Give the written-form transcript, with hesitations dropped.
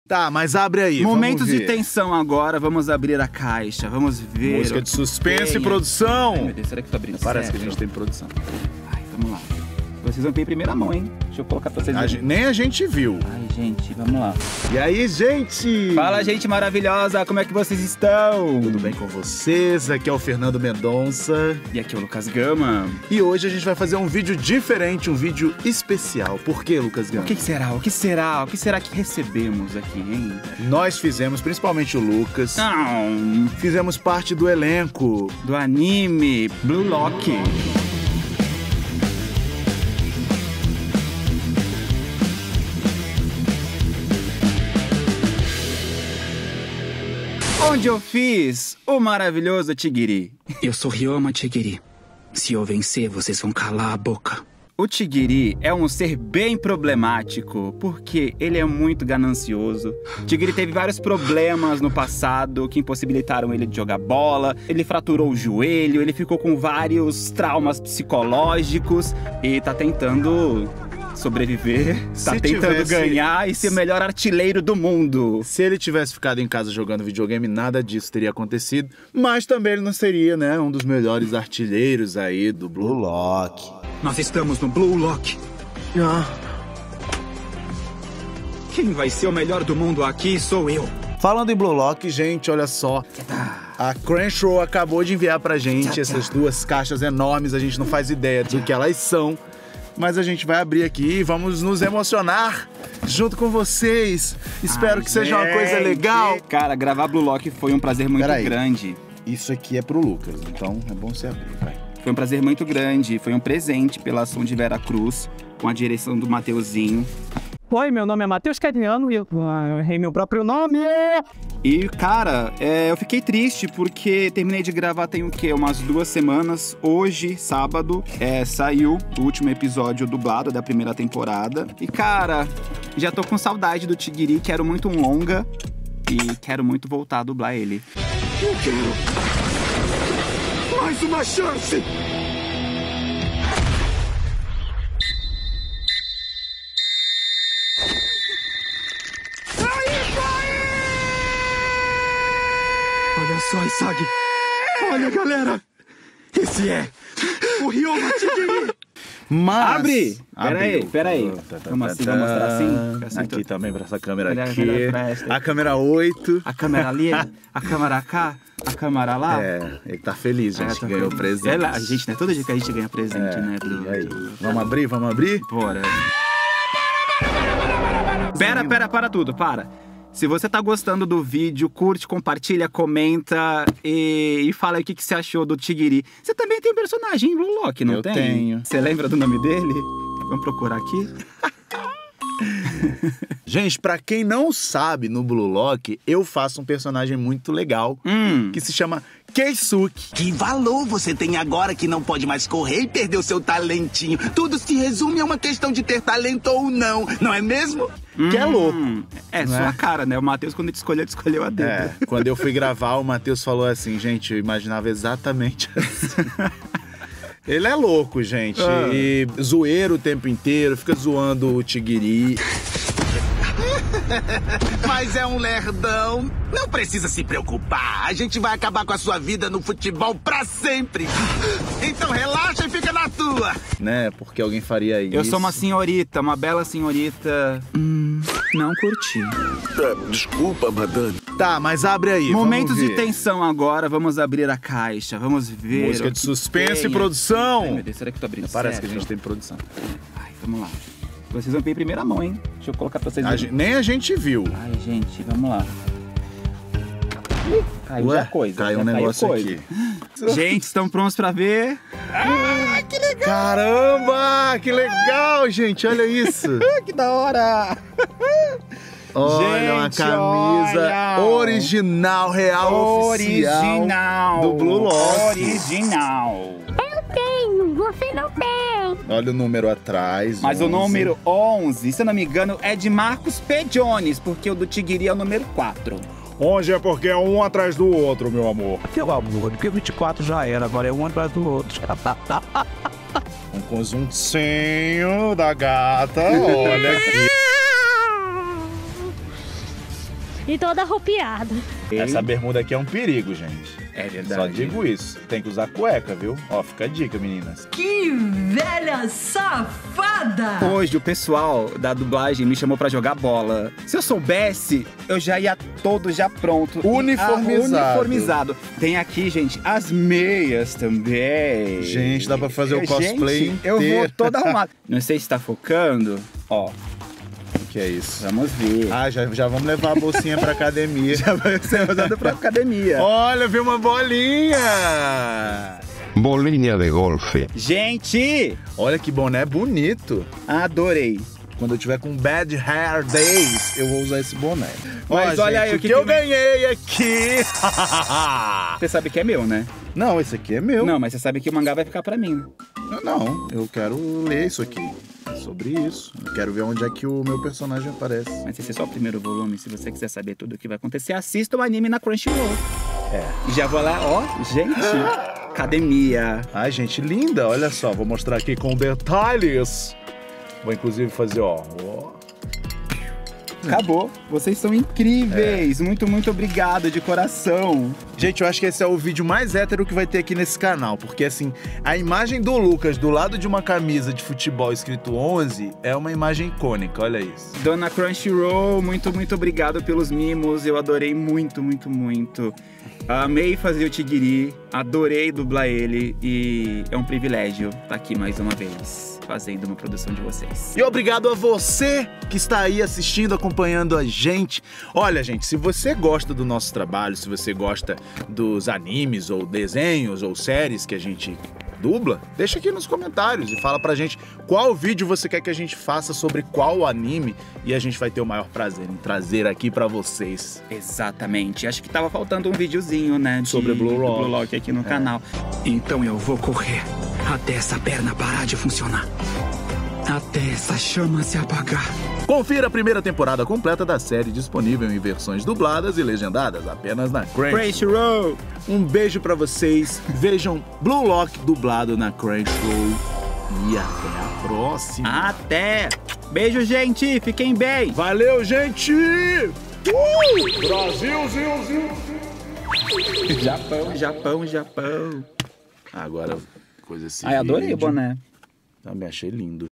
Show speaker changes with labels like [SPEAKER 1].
[SPEAKER 1] Tá, mas abre aí.
[SPEAKER 2] Momentos
[SPEAKER 1] vamos
[SPEAKER 2] de
[SPEAKER 1] ver.
[SPEAKER 2] tensão agora, vamos abrir a caixa, vamos ver.
[SPEAKER 1] Música de suspense e produção.
[SPEAKER 2] Ai, meu Deus, será que eu tô abrindo
[SPEAKER 1] Parece
[SPEAKER 2] certo?
[SPEAKER 1] que a gente tem produção.
[SPEAKER 2] Ai, vamos lá. Vocês vão ter em primeira mão, hein? Deixa eu colocar pra vocês verem.
[SPEAKER 1] Nem a gente viu.
[SPEAKER 2] Ai, gente, vamos lá.
[SPEAKER 1] E aí, gente?
[SPEAKER 2] Fala, gente maravilhosa, como é que vocês estão?
[SPEAKER 1] Tudo bem com vocês? Aqui é o Fernando Mendonça.
[SPEAKER 2] E aqui é o Lucas Gama.
[SPEAKER 1] E hoje a gente vai fazer um vídeo diferente, um vídeo especial. Por quê, Lucas Gama?
[SPEAKER 2] O que será? O que será? O que será que recebemos aqui, hein?
[SPEAKER 1] Nós fizemos, principalmente o Lucas,
[SPEAKER 2] Não,
[SPEAKER 1] fizemos parte do elenco.
[SPEAKER 2] do anime Blue Lock. Onde eu fiz o maravilhoso Tigiri.
[SPEAKER 3] Eu sou Ryoma Tigiri. Se eu vencer, vocês vão calar a boca.
[SPEAKER 2] O Tigiri é um ser bem problemático, porque ele é muito ganancioso. Tigiri teve vários problemas no passado que impossibilitaram ele de jogar bola. Ele fraturou o joelho, ele ficou com vários traumas psicológicos e tá tentando sobreviver, tá tentando ganhar e ser o melhor artilheiro do mundo.
[SPEAKER 1] Se ele tivesse ficado em casa jogando videogame, nada disso teria acontecido. Mas também ele não seria, né, um dos melhores artilheiros aí do Blue Lock.
[SPEAKER 3] Nós estamos no Blue Lock. Quem vai ser o melhor do mundo aqui sou eu.
[SPEAKER 1] Falando em Blue Lock, gente, olha só. A Crunchyroll acabou de enviar pra gente essas duas caixas enormes. A gente não faz ideia do que elas são. Mas a gente vai abrir aqui e vamos nos emocionar junto com vocês. Espero que seja uma coisa legal.
[SPEAKER 2] Cara, gravar Blue Lock foi um prazer muito grande.
[SPEAKER 1] Isso aqui é pro Lucas, então é bom você abrir, vai.
[SPEAKER 2] Foi um prazer muito grande, foi um presente pela ação de Vera Cruz, com a direção do Mateuzinho.
[SPEAKER 4] Oi, meu nome é Matheus Cariano e eu errei meu próprio nome.
[SPEAKER 2] E, cara, eu fiquei triste porque terminei de gravar tem o quê? Umas 2 semanas. Hoje, sábado, saiu o último episódio dublado da primeira temporada. E, cara, já tô com saudade do Tigiri, quero muito um longa e quero muito voltar a dublar ele.
[SPEAKER 3] Eu quero mais uma chance. Olha só, Isagi. Olha, galera. Esse é o Ryoma Tigiri.
[SPEAKER 1] Mas...
[SPEAKER 2] Abre! Pera aí. Vamos assim, vamos mostrar assim?
[SPEAKER 1] Aqui também, pra essa câmera
[SPEAKER 2] Olha,
[SPEAKER 1] aqui.
[SPEAKER 2] presta.
[SPEAKER 1] A câmera 8.
[SPEAKER 2] A câmera ali, a câmera cá, a câmera lá.
[SPEAKER 1] Ele tá feliz, gente, que ganhou o presente.
[SPEAKER 2] A gente, né? Todo dia que a gente ganha presente, né, Bruno?
[SPEAKER 1] E aí? Vamos abrir? Vamos abrir?
[SPEAKER 2] Bora. Para tudo, para. Se você tá gostando do vídeo, curte, compartilha, comenta e fala aí o que você achou do Tigiri. Você também tem um personagem em Blue Lock, não tem?
[SPEAKER 1] Eu tenho.
[SPEAKER 2] Você lembra do nome dele? Vamos procurar aqui.
[SPEAKER 1] Gente, pra quem não sabe, no Blue Lock, eu faço um personagem muito legal que se chama Keisuke.
[SPEAKER 5] Que valor você tem agora que não pode mais correr e perdeu seu talentinho? Tudo se resume a uma questão de ter talento ou não, não é mesmo?
[SPEAKER 1] Que é louco.
[SPEAKER 2] Sua cara, né? O Matheus, quando ele escolheu a dedo.
[SPEAKER 1] Quando eu fui gravar, o Matheus falou assim, gente, eu imaginava exatamente assim. Ele é louco, gente. E zoeiro o tempo inteiro, fica zoando o Tigiri.
[SPEAKER 5] Mas é um lerdão. Não precisa se preocupar. A gente vai acabar com a sua vida no futebol pra sempre. Então relaxa e fica na tua.
[SPEAKER 1] Né? Porque alguém faria isso.
[SPEAKER 2] Eu sou uma senhorita, uma bela senhorita. Não curti.
[SPEAKER 5] Desculpa, madame.
[SPEAKER 1] Tá, mas abre aí.
[SPEAKER 2] Momentos
[SPEAKER 1] vamos
[SPEAKER 2] de
[SPEAKER 1] ver.
[SPEAKER 2] tensão agora, vamos abrir a caixa, vamos ver.
[SPEAKER 1] Música de suspense e produção.
[SPEAKER 2] Ai, meu Deus, será que eu tô abrindo
[SPEAKER 1] Parece
[SPEAKER 2] certo?
[SPEAKER 1] que a gente tem produção.
[SPEAKER 2] Ai, vamos lá. Vocês vão ter em primeira mão, hein? Deixa eu colocar pra vocês verem.
[SPEAKER 1] Nem a gente viu.
[SPEAKER 2] Ai, gente, vamos lá. Caiu
[SPEAKER 1] Ué,
[SPEAKER 2] já coisa.
[SPEAKER 1] caiu
[SPEAKER 2] já
[SPEAKER 1] um negócio
[SPEAKER 2] coisa.
[SPEAKER 1] aqui.
[SPEAKER 2] Gente, estão prontos pra ver?
[SPEAKER 1] Que legal! Caramba, que legal, gente, olha isso.
[SPEAKER 2] Que da hora!
[SPEAKER 1] Olha, uma
[SPEAKER 2] Gente,
[SPEAKER 1] camisa
[SPEAKER 2] olha.
[SPEAKER 1] original, real, oficial do Blue Lock.
[SPEAKER 2] Original.
[SPEAKER 6] Eu tenho, você não tem.
[SPEAKER 1] Olha o número atrás.
[SPEAKER 2] Mas
[SPEAKER 1] 11.
[SPEAKER 2] o número 11, se eu não me engano, é de Marcos P. Jones, porque o do Tigiri é o número 4.
[SPEAKER 1] 11 é porque é um atrás do outro, meu amor.
[SPEAKER 4] Pelo amor, porque 24 já era, agora é um atrás do outro.
[SPEAKER 1] Um conjuntinho da gata, olha aqui.
[SPEAKER 6] E toda arrupiada.
[SPEAKER 1] Essa bermuda aqui é um perigo, gente.
[SPEAKER 2] É verdade.
[SPEAKER 1] Só digo isso. Tem que usar cueca, viu? Ó, fica a dica, meninas.
[SPEAKER 7] Que velha safada!
[SPEAKER 2] Hoje o pessoal da dublagem me chamou pra jogar bola. Se eu soubesse, eu já ia todo já pronto. Uniformizado. Tem aqui, gente, as meias também.
[SPEAKER 1] Gente, dá pra fazer o cosplay
[SPEAKER 2] Gente, eu
[SPEAKER 1] inteiro.
[SPEAKER 2] vou todo arrumado. Não sei se tá focando. Ó,
[SPEAKER 1] O que é isso?
[SPEAKER 2] vamos ver.
[SPEAKER 1] Ah, já vamos levar a bolsinha pra academia.
[SPEAKER 2] Já vai ser usado pra academia.
[SPEAKER 1] Olha, vi uma bolinha!
[SPEAKER 8] Bolinha de golfe.
[SPEAKER 2] Gente,
[SPEAKER 1] Olha que boné bonito.
[SPEAKER 2] adorei.
[SPEAKER 1] Quando eu tiver com Bad Hair Days, eu vou usar esse boné.
[SPEAKER 2] Mas
[SPEAKER 1] Ó,
[SPEAKER 2] olha
[SPEAKER 1] gente,
[SPEAKER 2] aí
[SPEAKER 1] o que eu ganhei aqui.
[SPEAKER 2] Você sabe que é meu, né?
[SPEAKER 1] Não, esse aqui é meu.
[SPEAKER 2] Não, mas você sabe que o mangá vai ficar pra mim.
[SPEAKER 1] Não, eu quero ler isso aqui. É sobre isso. Eu quero ver onde é que o meu personagem aparece.
[SPEAKER 2] Mas esse é só o primeiro volume. Se você quiser saber tudo o que vai acontecer, assista o anime na Crunchyroll. E já vou lá, ó, gente, academia.
[SPEAKER 1] Ai, gente, linda. Olha só, vou mostrar aqui com detalhes. Vou inclusive fazer, ó.
[SPEAKER 2] Acabou. Vocês são incríveis. Muito, muito obrigado de coração.
[SPEAKER 1] Gente, eu acho que esse é o vídeo mais hétero que vai ter aqui nesse canal, porque assim, a imagem do Lucas do lado de uma camisa de futebol escrito 11 é uma imagem icônica, olha isso.
[SPEAKER 2] Dona Crunchyroll, muito, muito obrigado pelos mimos. Eu adorei muito, muito, muito. Amei fazer o Tigiri, adorei dublar ele e é um privilégio estar aqui mais uma vez, fazendo uma produção de vocês.
[SPEAKER 1] E obrigado a você que está aí assistindo, acompanhando a gente. Olha, gente, se você gosta do nosso trabalho, se você gosta dos animes ou desenhos ou séries que a gente dubla, deixa aqui nos comentários e fala pra gente qual vídeo você quer que a gente faça sobre qual anime e a gente vai ter o maior prazer em trazer aqui pra vocês.
[SPEAKER 2] Exatamente. Acho que tava faltando um videozinho, né?
[SPEAKER 1] Sobre Blue Lock.
[SPEAKER 2] Blue Lock aqui no canal.
[SPEAKER 3] Então eu vou correr até essa perna parar de funcionar. Até essa chama se apagar.
[SPEAKER 1] Confira a primeira temporada completa da série disponível em versões dubladas e legendadas apenas na
[SPEAKER 2] Crunchyroll.
[SPEAKER 1] Um beijo pra vocês. Vejam Blue Lock dublado na Crunchyroll. E até a próxima.
[SPEAKER 2] Até! Beijo, gente! Fiquem bem!
[SPEAKER 1] Valeu, gente! Brasil!
[SPEAKER 2] Japão, Japão, Japão.
[SPEAKER 1] Agora, coisa assim.
[SPEAKER 2] Ai, adorei o boné.
[SPEAKER 1] Também achei lindo.